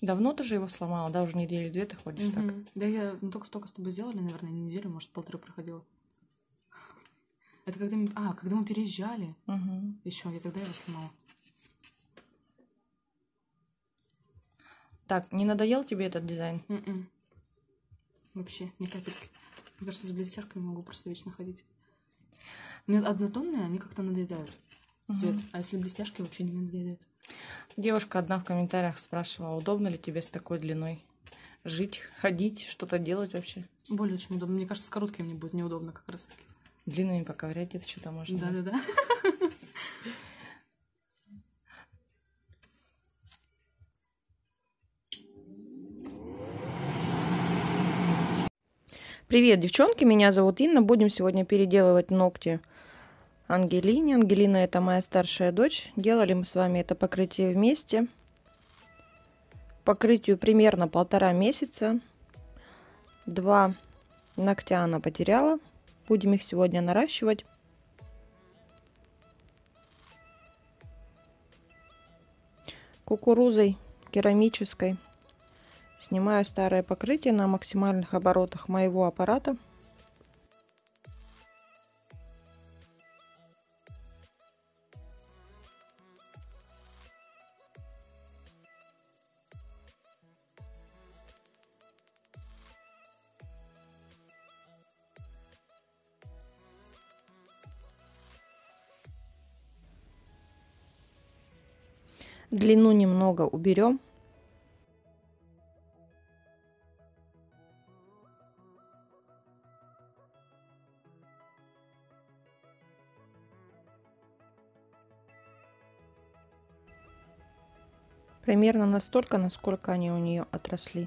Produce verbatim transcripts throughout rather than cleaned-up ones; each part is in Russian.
Давно ты же его сломала? Да, уже недели две ты ходишь так. Мгм. Да я ну, только столько с тобой сделали, наверное, неделю, может, полторы проходила. Это когда мы... А, когда мы переезжали. Угу. Еще я тогда его сломала. Так, не надоел тебе этот дизайн? М-м. Вообще, ни капельки. Мне кажется, с блестяшками могу просто вечно ходить. Мне однотонные, они как-то надоедают. Цвет. А если блестяшки, вообще не надоедают. Девушка одна в комментариях спрашивала, удобно ли тебе с такой длиной жить, ходить, что-то делать вообще? Более очень удобно. Мне кажется, с короткими мне будет неудобно как раз-таки. Длинными поковырять где-то что-то можно. Да-да-да. Привет, девчонки, меня зовут Инна. Будем сегодня переделывать ногти Ангелине. Ангелина — это моя старшая дочь. Делали мы с вами это покрытие вместе. Покрытию примерно полтора месяца. Два ногтя она потеряла. Будем их сегодня наращивать. Кукурузой керамической. Снимаю старое покрытие на максимальных оборотах моего аппарата. Длину немного уберем. Примерно настолько, насколько они у нее отросли.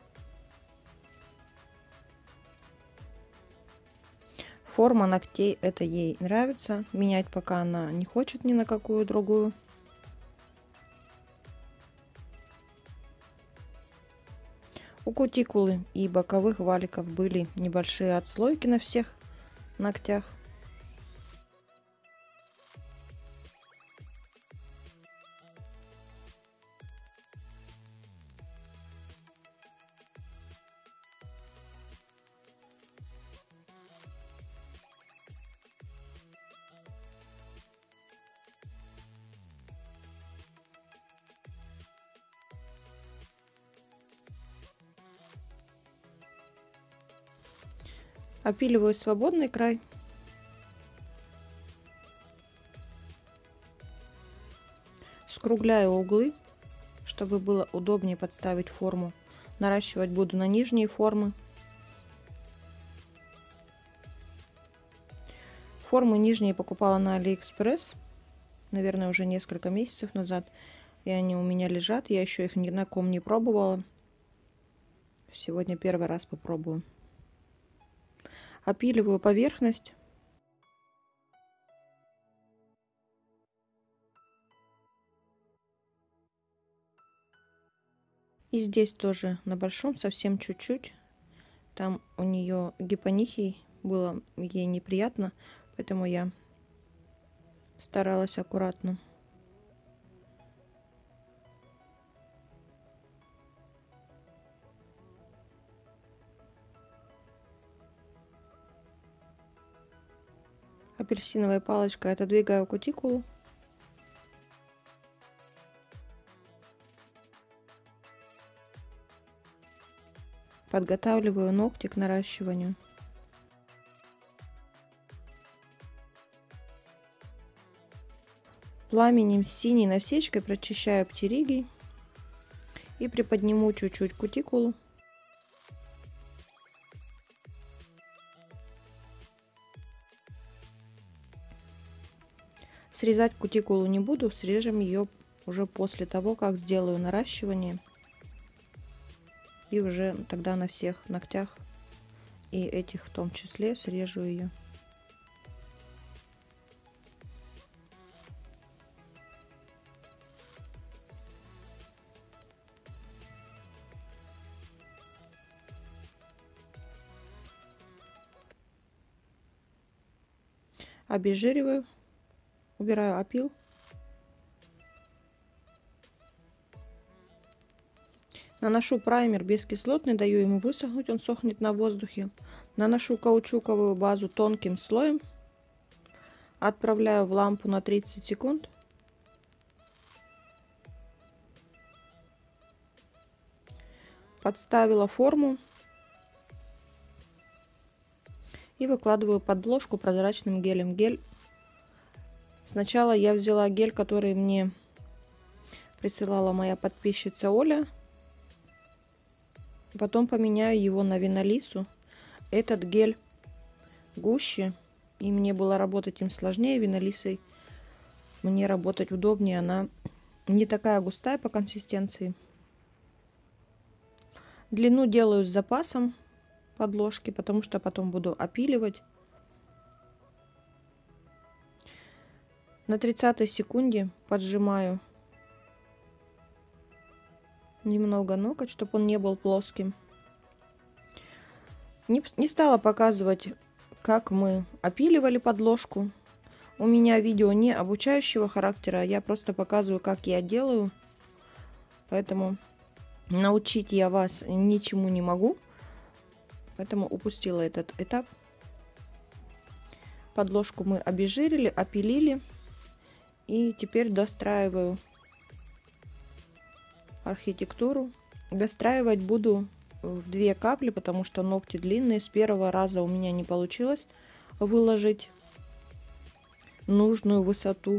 Форма ногтей это ей нравится. Менять пока она не хочет ни на какую другую. У кутикулы и боковых валиков были небольшие отслойки на всех ногтях. Опиливаю свободный край. Скругляю углы, чтобы было удобнее подставить форму. Наращивать буду на нижние формы. Формы нижние покупала на Алиэкспресс, наверное, уже несколько месяцев назад. И они у меня лежат. Я еще их ни на ком не пробовала. Сегодня первый раз попробую. Опиливаю поверхность. И здесь тоже на большом совсем чуть-чуть. Там у нее гипонихий, было ей неприятно, поэтому я старалась аккуратно. Апельсиновой палочкой отодвигаю кутикулу. Подготавливаю ногти к наращиванию. Пламенем с синей насечкой прочищаю птеригий и приподниму чуть-чуть кутикулу. Срезать кутикулу не буду, срежем ее уже после того, как сделаю наращивание. И уже тогда на всех ногтях и этих в том числе срежу ее. Обезжириваю, убираю опил. Наношу праймер бескислотный, даю ему высохнуть, он сохнет на воздухе. Наношу каучуковую базу тонким слоем. Отправляю в лампу на тридцать секунд. Подставила форму. И выкладываю подложку прозрачным гелем. Гель. Сначала я взяла гель, который мне присылала моя подписчица Оля. Потом поменяю его на Винолису. Этот гель гуще, и мне было работать им сложнее. Винолисой мне работать удобнее. Она не такая густая по консистенции. Длину делаю с запасом подложки, потому что потом буду опиливать. На тридцатой секунде поджимаю немного ноготь, чтобы он не был плоским. Не, не стала показывать, как мы опиливали подложку. У меня видео не обучающего характера, я просто показываю, как я делаю. Поэтому научить я вас ничему не могу. Поэтому упустила этот этап. Подложку мы обезжирили, опилили. И теперь достраиваю архитектуру. Достраивать буду в две капли, потому что ногти длинные. С первого раза у меня не получилось выложить нужную высоту.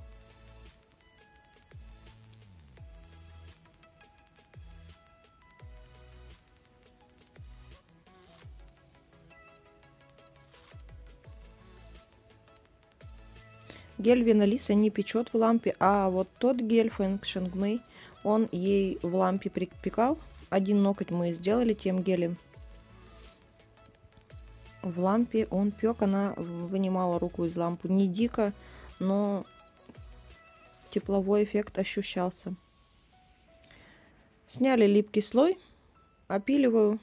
Гель Винолиса не печет в лампе, а вот тот гель Feng Shengmei, он ей в лампе припекал. Один ноготь мы сделали тем гелем. В лампе он пек, она вынимала руку из лампы. Не дико, но тепловой эффект ощущался. Сняли липкий слой, опиливаю,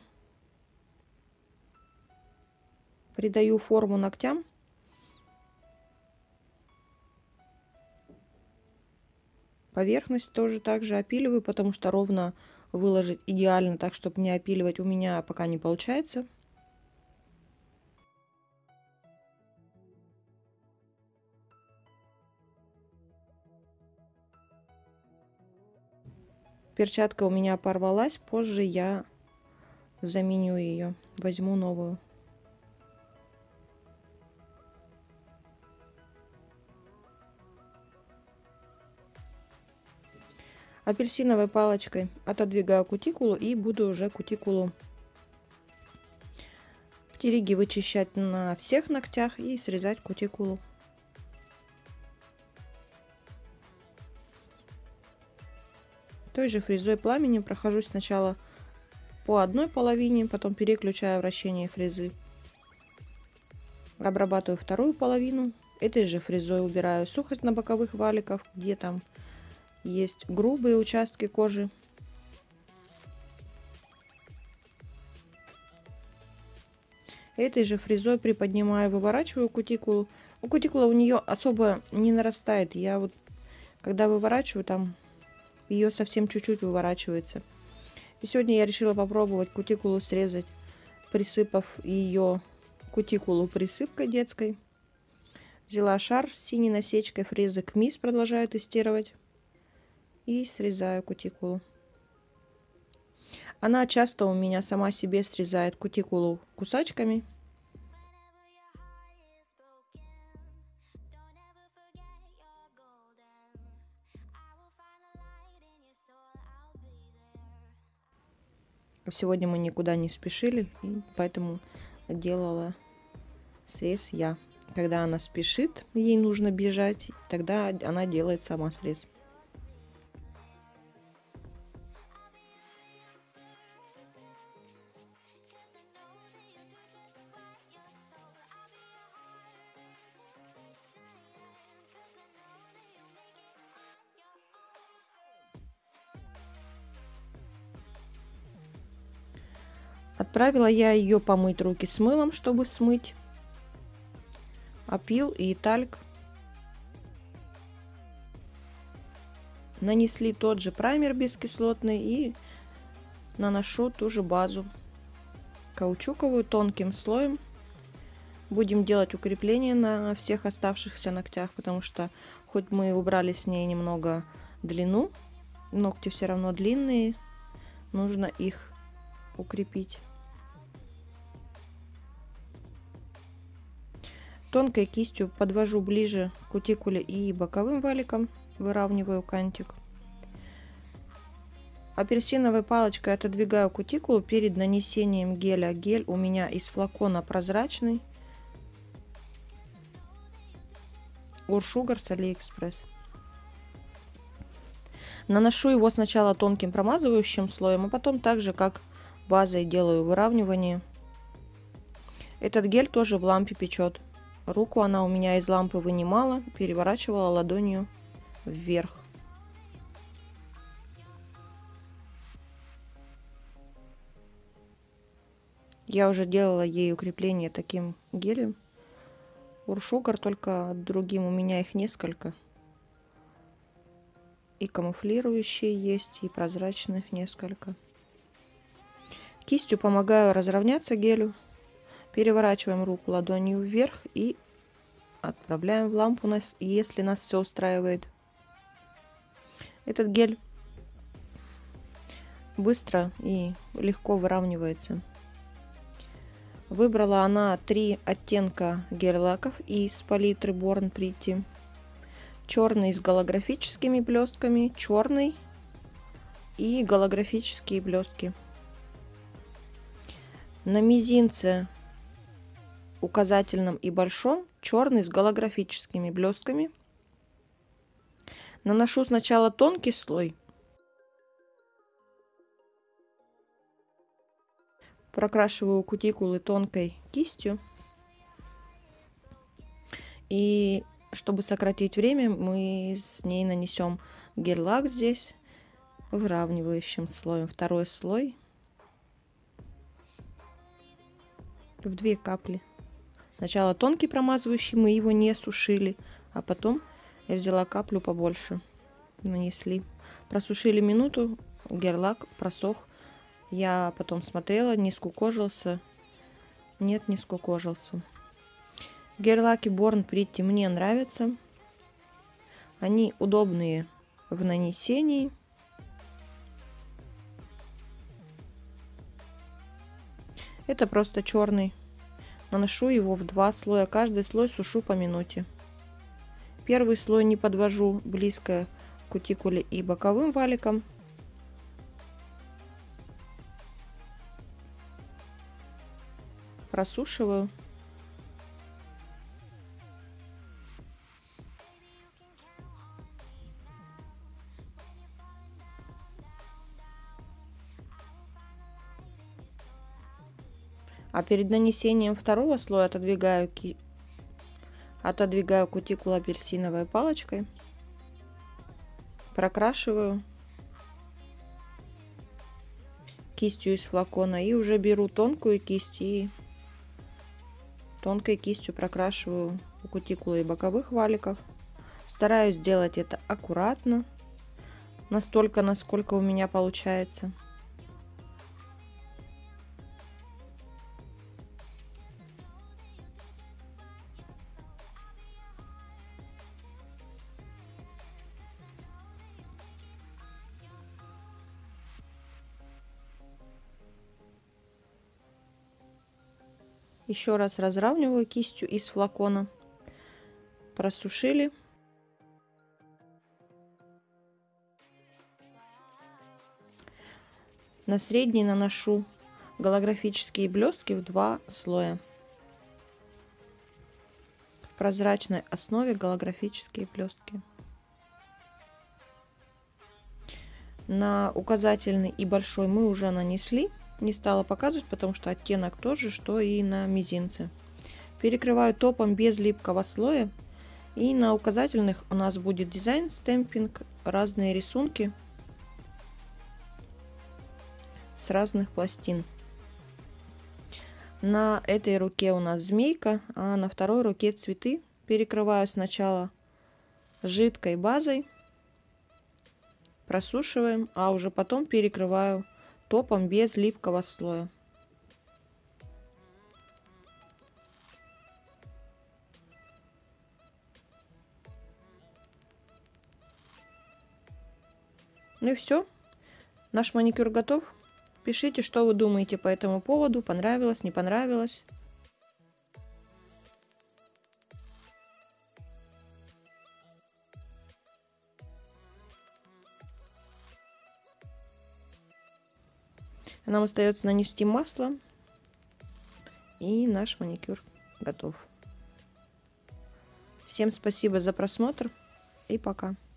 придаю форму ногтям. Поверхность тоже также опиливаю, потому что ровно выложить идеально, так чтобы не опиливать, у меня пока не получается. Перчатка у меня порвалась, позже я заменю ее, возьму новую. Апельсиновой палочкой отодвигаю кутикулу и буду уже кутикулу птериги вычищать на всех ногтях и срезать кутикулу. Той же фрезой пламени прохожусь сначала по одной половине, потом переключаю вращение фрезы. Обрабатываю вторую половину. Этой же фрезой убираю сухость на боковых валиках, где там есть грубые участки кожи. Этой же фрезой приподнимаю, выворачиваю кутикулу. У кутикула у нее особо не нарастает. Я вот, когда выворачиваю, там ее совсем чуть-чуть выворачивается. И сегодня я решила попробовать кутикулу срезать, присыпав ее кутикулу присыпкой детской. Взяла шар с синей насечкой, фрезы КМИС, продолжаю тестировать. И срезаю кутикулу. Она часто у меня сама себе срезает кутикулу кусачками. Сегодня мы никуда не спешили, и поэтому делала срез я. Когда она спешит, ей нужно бежать, тогда она делает сама срез. Отправила я ее помыть руки с мылом, чтобы смыть опил и тальк. Нанесли тот же праймер бескислотный и наношу ту же базу каучуковую тонким слоем. Будем делать укрепление на всех оставшихся ногтях, потому что хоть мы убрали с ней немного длину, ногти все равно длинные, нужно их укрепить. Тонкой кистью подвожу ближе к кутикуле и боковым валикам, выравниваю кантик. Апельсиновой палочкой отодвигаю кутикулу перед нанесением геля. Гель у меня из флакона прозрачный. Уршугар с Алиэкспресс. Наношу его сначала тонким промазывающим слоем, а потом так же, как базой, делаю выравнивание. Этот гель тоже в лампе печет. Руку она у меня из лампы вынимала, переворачивала ладонью вверх. Я уже делала ей укрепление таким гелем. Уршугар, только другим, у меня их несколько. И камуфлирующие есть, и прозрачных несколько. Кистью помогаю разровняться гелю. Переворачиваем руку ладонью вверх и отправляем в лампу, если нас все устраивает. Этот гель быстро и легко выравнивается. Выбрала она три оттенка гель-лаков из палитры Born Pretty. Черный с голографическими блестками, черный и голографические блестки. На мизинце указательном и большом черный с голографическими блестками. Наношу сначала тонкий слой. Прокрашиваю кутикулы тонкой кистью. И чтобы сократить время, мы с ней нанесем гель-лак здесь выравнивающим слоем. Второй слой в две капли. Сначала тонкий промазывающий, мы его не сушили, а потом я взяла каплю побольше, нанесли. Просушили минуту, гель-лак просох. Я потом смотрела, не скукожился. Нет, не скукожился. Гель-лаки Born Pretty мне нравятся. Они удобные в нанесении. Это просто черный. Наношу его в два слоя. Каждый слой сушу по минуте. Первый слой не подвожу близко к кутикуле и боковым валикам. Просушиваю. А перед нанесением второго слоя отодвигаю, ки... отодвигаю кутикулу апельсиновой палочкой. Прокрашиваю кистью из флакона. И уже беру тонкую кисть и тонкой кистью прокрашиваю у кутикулы и боковых валиков. Стараюсь сделать это аккуратно. Настолько, насколько у меня получается. Еще раз разравниваю кистью из флакона. Просушили. На средний наношу голографические блестки в два слоя. В прозрачной основе голографические блестки. На указательный и большой мы уже нанесли. Не стала показывать, потому что оттенок тот же, что и на мизинце. Перекрываю топом без липкого слоя. И на указательных у нас будет дизайн, стемпинг, разные рисунки с разных пластин. На этой руке у нас змейка, а на второй руке цветы. Перекрываю сначала жидкой базой, просушиваем, а уже потом перекрываю топом без липкого слоя. Ну и все. Наш маникюр готов. Пишите, что вы думаете по этому поводу. Понравилось, не понравилось. Нам остается нанести масло. И наш маникюр готов. Всем спасибо за просмотр. И пока.